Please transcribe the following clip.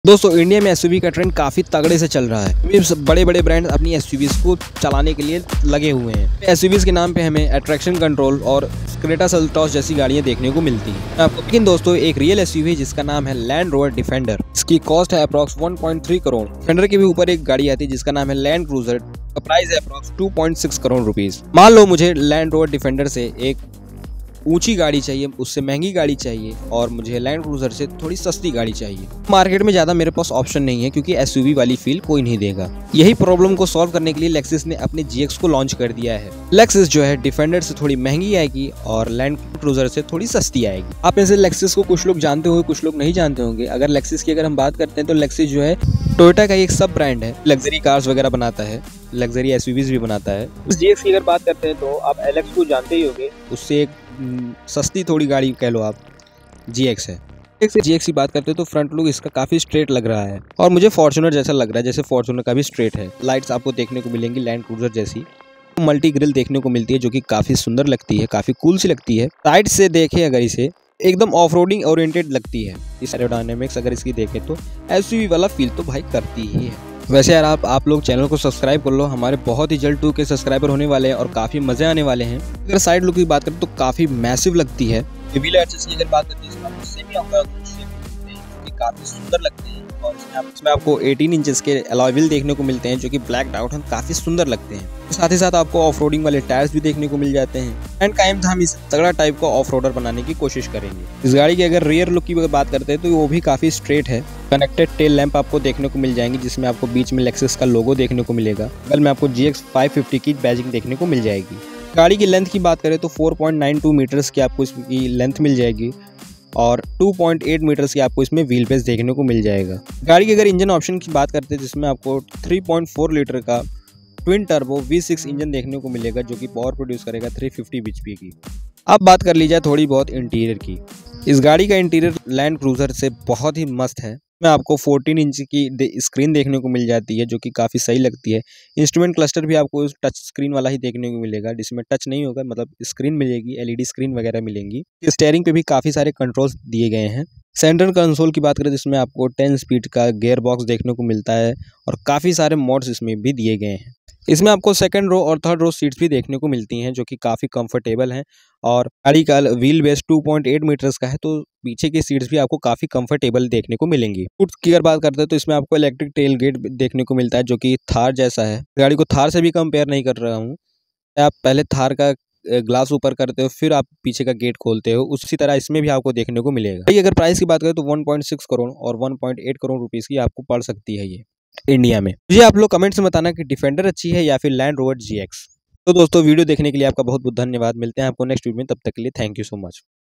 दोस्तों इंडिया में एसयूवी का ट्रेंड काफ़ी तगड़े से चल रहा है। बड़े बड़े ब्रांड अपनी एसयूवीज को चलाने के लिए लगे हुए हैं। एसयूवीज के नाम पे हमें अट्रैक्शन कंट्रोल और क्रेटा सेल्टॉस जैसी गाड़ियां देखने को मिलती हैं आपको। लेकिन दोस्तों एक रियल एसयूवी जिसका नाम है लैंड रोवर डिफेंडर, इसकी कॉस्ट है अप्रॉक्स 1.3 करोड़। डिफेंडर के भी ऊपर एक गाड़ी आती है जिसका नाम है लैंड क्रूजर, का प्राइस है अप्रॉक्स 2.6 करोड़ रुपीज। मान लो मुझे लैंड रोवर डिफेंडर से एक ऊंची गाड़ी चाहिए, उससे महंगी गाड़ी चाहिए और मुझे लैंड क्रूजर से थोड़ी सस्ती गाड़ी चाहिए। मार्केट में ज़्यादा मेरे पास ऑप्शन नहीं है क्योंकि एसयूवी वाली फील कोई नहीं देगा। यही प्रॉब्लम को सॉल्व करने के लिए लेक्सिस ने अपने जीएक्स को लॉन्च कर दिया है। लेक्सिस जो है डिफेंडर से थोड़ी महंगी आएगी और लैंड क्रूजर से थोड़ी सस्ती आएगी। आप में से लेक्सिस को कुछ लोग जानते होंगे, कुछ लोग नहीं जानते होंगे। अगर लेक्सिस की हम बात करते हैं तो लेक्सिस जो है टोयोटा का एक सब ब्रांड है, लग्जरी कार्स वगैरह बनाता है, लग्जरी एसयूवीज भी बनाता है। उस जीएक्स की अगर बात करते हैं तो आप एलेक्स को जानते ही होंगे, उससे एक सस्ती थोड़ी गाड़ी कह लो आप, जीएक्स है। जीएक्स की बात करते हैं तो फ्रंट लुक इसका काफी स्ट्रेट लग रहा है और मुझे फॉर्च्यूनर जैसा लग रहा है, जैसे फॉर्च्यूनर का भी स्ट्रेट है। लाइट्स आपको देखने को मिलेंगी लैंड क्रूजर जैसी। मल्टी ग्रिल देखने को मिलती है जो कि काफी सुंदर लगती है, काफी कूल सी लगती है। साइड से देखें अगर इसे एकदम ऑफ रोडिंग ओरिएंटेड लगती है। इस एरोडायनेमिक्स अगर इसकी देखें तो एसयूवी वाला फील तो भाई करती ही है। वैसे यार आप लोग चैनल को सब्सक्राइब कर लो, हमारे बहुत ही जल्द 2K सब्सक्राइबर होने वाले हैं और काफ़ी मज़े आने वाले हैं। अगर साइड लुक की बात करें तो काफ़ी मैसिव लगती है। व्हील एडजस्ट की अगर बात करते हैं इसमें सेमी काफ़ी सुंदर लगते हैं और इसमें आपको 18 इंचेस के अलॉय व्हील देखने को मिलते हैं जो कि ब्लैक आउट हैं, काफ़ी सुंदर लगते हैं। साथ ही साथ आपको ऑफ रोडिंग वाले टायर्स भी देखने को मिल जाते हैं। एंड टाइम हम इस तगड़ा टाइप का ऑफ रोडर बनाने की कोशिश करेंगे। इस गाड़ी की अगर रियर लुक की बात करते हैं तो वो भी काफ़ी स्ट्रेट है। कनेक्टेड टेल लैंप आपको देखने को मिल जाएंगी जिसमें आपको बीच में लेक्सिस का लोगो देखने को मिलेगा। बगल में आपको GX 550 की बैजिंग देखने को मिल जाएगी। गाड़ी की लेंथ की बात करें तो 4.92 मीटर्स की आपको इसकी लेंथ मिल जाएगी और 2.8 मीटर्स की आपको इसमें व्हील बेस देखने को मिल जाएगा। गाड़ी के अगर इंजन ऑप्शन की बात करते हैं जिसमें आपको 3.4 लीटर का ट्विन टर्बो V6 इंजन देखने को मिलेगा जो कि पावर प्रोड्यूस करेगा 350 bhp की। अब बात कर ली जाए थोड़ी बहुत इंटीरियर की। इस गाड़ी का इंटीरियर लैंड क्रूजर से बहुत ही मस्त है। में आपको 14 इंच की स्क्रीन देखने को मिल जाती है जो कि काफ़ी सही लगती है। इंस्ट्रूमेंट क्लस्टर भी आपको टच स्क्रीन वाला ही देखने को मिलेगा, जिसमें टच नहीं होगा, मतलब स्क्रीन मिलेगी, LED स्क्रीन वगैरह मिलेंगी। स्टीयरिंग पे भी काफ़ी सारे कंट्रोल्स दिए गए हैं। सेंट्रल कंसोल की बात करें जिसमें आपको 10 स्पीड का गियर बॉक्स देखने को मिलता है और काफ़ी सारे मोड्स इसमें भी दिए गए हैं। इसमें आपको सेकंड रो और थर्ड रो सीट्स भी देखने को मिलती हैं जो कि काफ़ी कंफर्टेबल हैं और गाड़ी का व्हील बेस 2.8 मीटर्स का है तो पीछे की सीट्स भी आपको काफ़ी कंफर्टेबल देखने को मिलेंगी। फुट की अगर बात करते हैं तो इसमें आपको इलेक्ट्रिक टेल गेट देखने को मिलता है जो कि थार जैसा है। गाड़ी को थार से भी कंपेयर नहीं कर रहा हूँ, आप पहले थार का ग्लास ऊपर करते हो फिर आप पीछे का गेट खोलते हो, उसी तरह इसमें भी आपको देखने को मिलेगा। अगर प्राइस की बात करें तो 1.6 करोड़ और 1.8 करोड़ रुपीज़ की आपको पड़ सकती है ये इंडिया में। मुझे आप लोग कमेंट्स में बताना कि डिफेंडर अच्छी है या फिर लैंड रोवर GX। तो दोस्तों वीडियो देखने के लिए आपका बहुत बहुत धन्यवाद। मिलते हैं आपको नेक्स्ट वीडियो में, तब तक के लिए थैंक यू सो मच।